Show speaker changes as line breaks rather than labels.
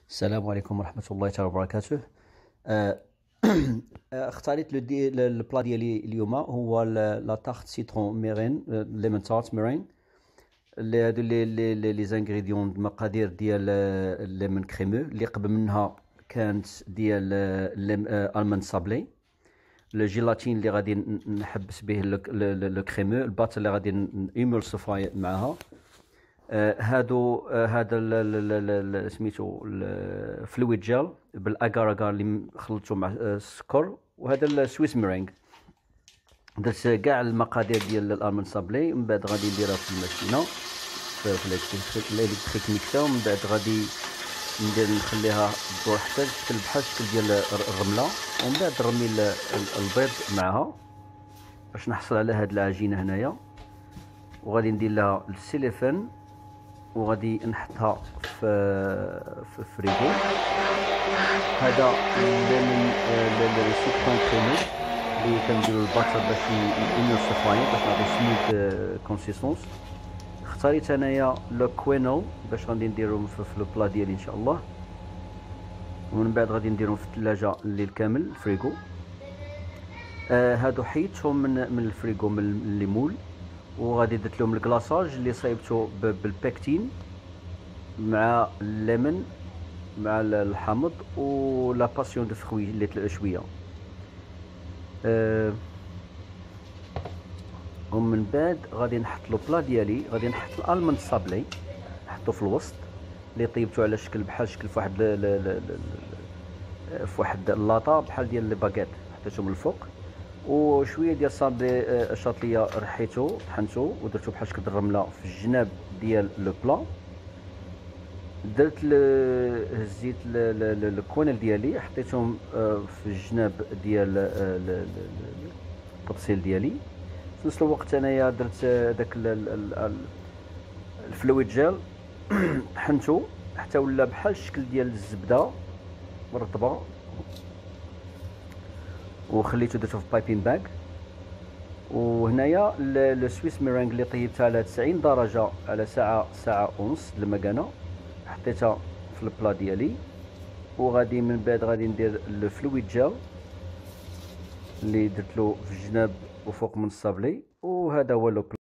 السلام عليكم ورحمة الله تعالى وبركاته. اختاريت البلا ديالي اليوم هو لا تارت سيترون ميرين ليمون تارت ميرين. اللي هادو لي زانغريديون المقادير ديال الليمون كريمو. اللي قبل منها كانت ديال الماند صابلي، الجيلاتين اللي غادي نحبس به لو كريمو، الباتر اللي غادي نيمولسيفاي معاها. هذا سميتو الفلويد جيل بالاكار اكار اللي خلطته مع السكر، وهذا السويس ميرينغ. درت كاع المقادير ديال الالمون صابلي، من بعد غادي نديرها في الماكينه في الالكتريك ميكسر، ومن بعد غادي نخليها تدور حتى تشكل بحال الشكل ديال الرمله، ومن بعد نرمي البيض معها باش نحصل على هاد العجينه هنايا. وغادي ندير لها السيليفون وغادي نحطها في فريغو. هذا من السيكون كريمي اللي كنديرو الباتر باش ينصفاي باش نعطي سموث كونسيستونس. اختاريت انايا لو كوينو باش غادي نديرهم في البلا ديالي ان شاء الله، ومن بعد غادي نديرهم في الثلاجه الليل كامل الفريغو. هادو حيدتهم من الفريغو من الليمول، وغادي درت لهم الكلاصاج اللي صايبته بالبيكتين مع الليمون مع الحامض ولا باسيون دو فروي اللي شويه. ومن بعد غادي نحط لو بلا ديالي، غادي نحط الالموند صابلي نحطو في الوسط اللي طيبته على شكل بحال شكل فواحد اللاطه بحال ديال لي باغيت، حطيتهم من الفوق. وشويه ديال صابلي شاطليه رحيته طحنته ودرتو بحال شكل الرمله في الجناب ديال لو بلا. درت هزيت الكوانيل ديالي حطيتهم في الجناب ديال الطبسيل ديالي. في نفس الوقت انايا درت داك الفلويد جيل طحنته حتى ولا بحال الشكل ديال الزبده مرطبه، وخليته درتو في بايبين باك. وهنايا السويس ميرينغ اللي طيبتها على 90 درجه على ساعه ونص المكانه، حطيتها في البلا ديالي. وغادي من بعد غادي ندير الفلويد جيل اللي درت له في الجناب وفوق من الصابلي، وهذا هو لو